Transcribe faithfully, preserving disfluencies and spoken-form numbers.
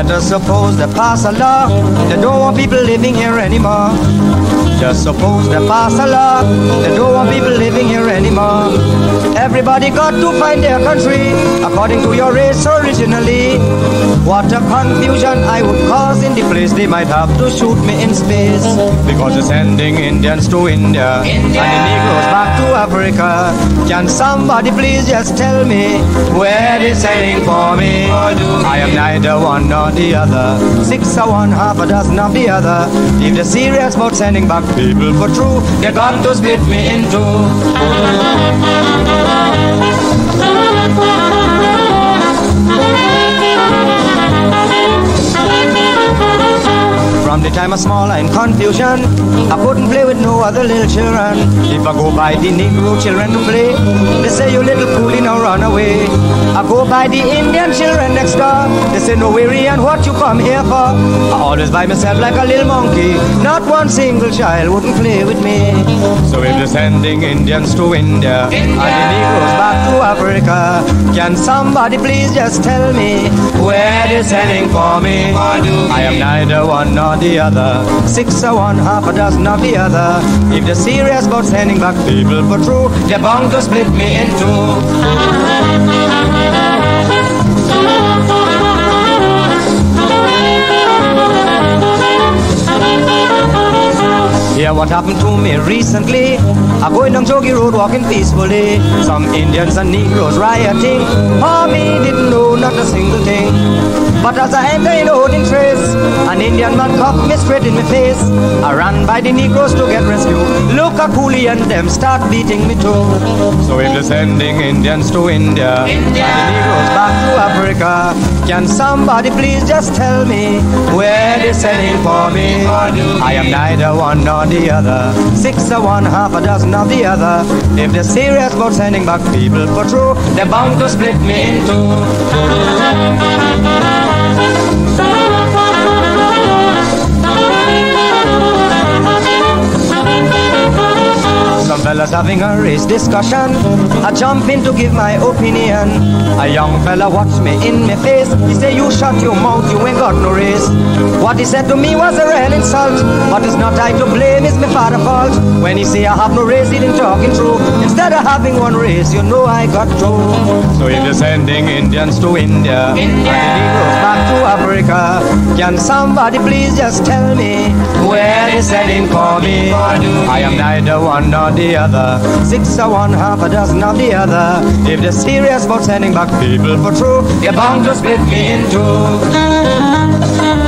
Let us suppose they pass a law, they don't want people living here anymore. Just suppose they pass a law, they don't want people living here anymore. Everybody got to find their country according to your race originally. What a confusion I would cause in the place. They might have to shoot me in space, because they're sending Indians to India, India. And the Negroes back to Africa. Can somebody please just tell me where they're sending for me? I am neither one nor the other, six or one, half a dozen of the other. If they're serious about sending back people for true, they got to split me in two. From the time I was small in confusion, I couldn't play with no other little children. If I go by the Negro children to play, they say you little coolie now run away. I go by the Indian children next door, they say no weary and what you come here for. I always by myself like a little monkey, not one single child wouldn't play with me. So if they're sending Indians to India, India. And the Negroes back to Africa, can somebody please just tell me where they're sending for me? I am neither one nor the other, six or one, half a dozen of the other. If they're serious about sending back people for true, they're bound to split me in two. Yeah, what happened to me recently? I'm going down Jogi Road walking peacefully. Some Indians and Negroes rioting. For me didn't know not a single thing. But as I enter in the holding trace, an Indian man cuffed me straight in my face. I ran by the Negroes to get rescued. Look a coolie and them start beating me too. So if they're sending Indians to India, India. And the Negroes back to Africa, can somebody please just tell me where they're sending for me? I am neither one nor the other, six or one, half a dozen of the other. If they're serious about sending back people for true, they're bound to split me in two. Some fellas having a race discussion, I jump in to give my opinion. A young fella watched me in my face. He said, you shut your mouth, you ain't got no race. What he said to me was a real insult, but it's not I to blame, it's my father's fault. When he say I have no race, he didn't talking true. Instead of having one race, you know I got two. So if they're sending Indians to India, India. And the Negroes back to Africa, can somebody please just tell me where they're sending for me? I am neither one nor the other, six or one, half a dozen of the other. If they're serious about sending back people for true, they're bound to split me in two.